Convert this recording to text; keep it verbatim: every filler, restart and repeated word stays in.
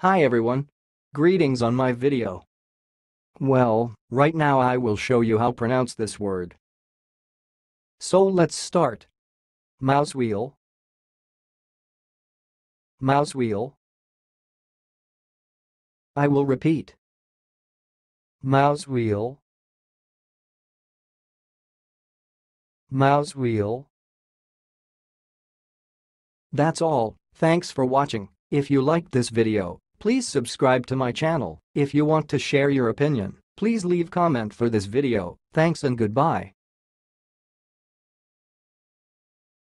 Hi everyone. Greetings on my video. Well, right now I will show you how to pronounce this word. So let's start. Mousewheel. Mousewheel. I will repeat. Mousewheel. Mousewheel. That's all. Thanks for watching. If you liked this video, please subscribe to my channel. If you want to share your opinion, please leave comment for this video. Thanks and goodbye.